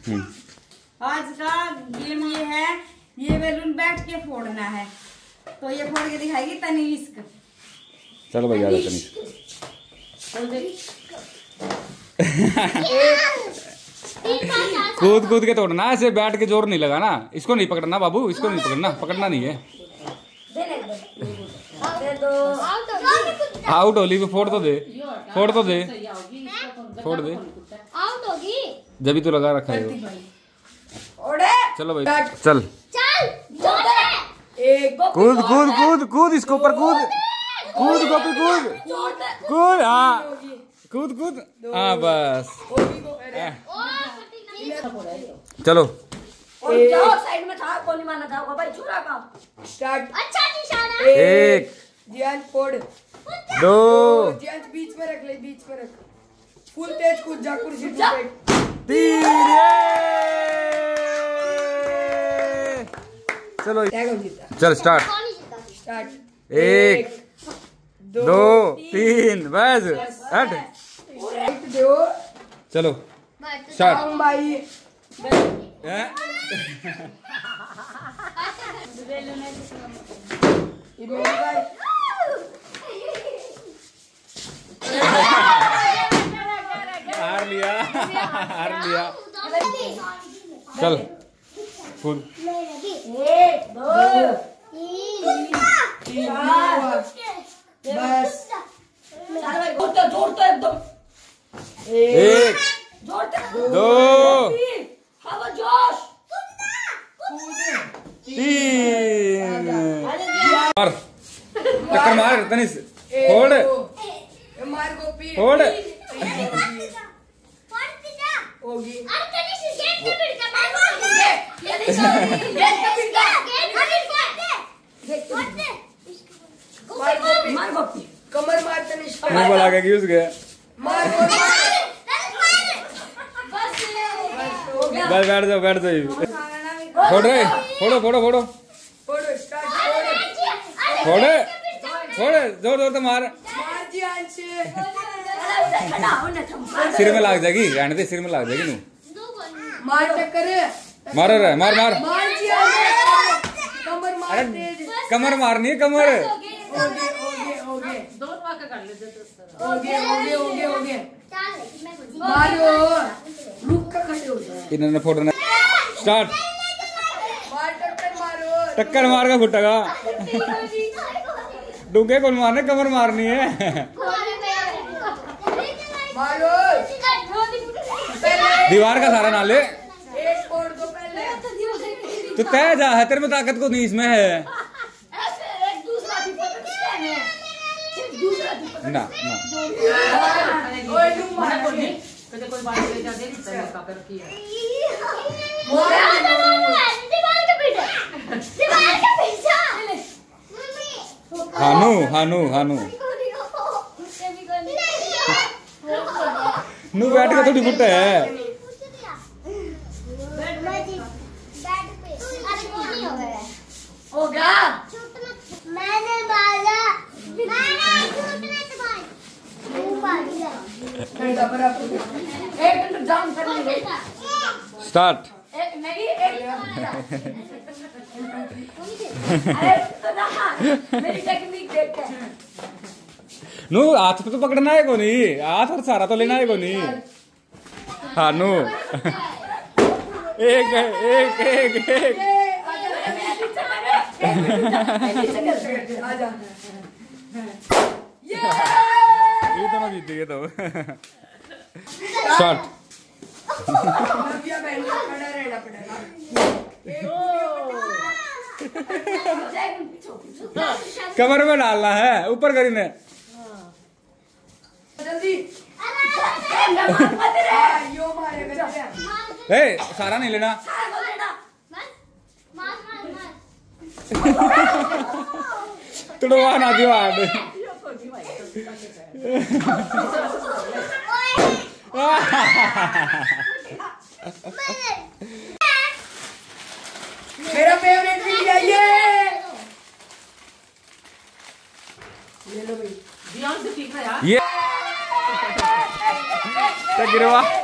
आज का गेम ये है, ये बैलून बैठ के फोड़ना है। तो ये फोड़ के दिखाएगी तनिष्क। चलो भैया तनिष्क। कूद कूद के तोड़ना, ऐसे बैठ के जोर नहीं लगाना। इसको नहीं पकड़ना बाबू, इसको नहीं पकड़ना, पकड़ना नहीं है। आउट होली भी फोड़ तो दे, फोड़ तो दे, फोड़ दे। जब भी तो लगा रखा है। चलो भाई चल, कूद कूद कूद कूद, इसके ऊपर कूद, कूद गोपी कूद, कूद, हाँ कूद कूद, हाँ बस। चलो साइड में था, कौन माना था भाई, छुरा का स्टार्ट। अच्छा निशाना। 1 जियांश फोड़, 2 जियांश बीच में रख ले, बीच में रख, फुल तेज कूद जा, कुर्सी पे 3। चलो चल स्टार्ट। 1 2 3 बस हट। चलो स्टार्ट भाई। हार लिया, हार लिया। चल कूद। 1 2 3 बस। जोड़ता एकदम। 1 2 3 मार, टक्कर मार तनिष, फोड़ मार गोपी, फोड़। होगी कमर मार तनिष, मुंह पर आके घुस गया। मार बस बैठ जाओ, बैठ जाओ। फोड़ रहे, फोड़ो फोड़ो फोड़ो फोड़ फोड़, जोर जोर से मार। सिर में लाग जाएगी, रहने दे, सिर में लाग जाएगी। नू मार टक्कर, मार रहा है, मार मार। कमर मार, अरे कमर मारनी है, कमर। मारो, रुक का खड़े हो जाओ। इन्होंने फोड़ना स्टार्ट। मार टक्कर मारो, टक्कर मार का फुटेगा। डूंगे कौन मारने, कमर मारनी है। मारो, दीवार का सारा नाले। एक फोड़ दो पहले। तो तय जा है, तेरे में ताकत को नहीं इसमें है। एक दूसरा ना ना हानू हानू हानू नू बैठ के थोड़ी फुट है। हो गया, मैंने बाला, एक मिनट जाम करने स्टार्ट। नहीं, अरे तो मेरी टेक्निक देख के। नू हाथ पे तो पकड़ना है को नहीं, हाथ और सारा तो लेना है को नहीं। हाँ नू एक एक एक एक ये तो ना जीत गए तो। स्टार्ट। कमर में डालना है, ऊपर करीने जल्दी। सारा नहीं लेना। तुड़वा ना दियो हाथ। मेरा फेवरेट भी चाहिए। ये लो भाई, ध्यान से सीखा यार। ये गिरवा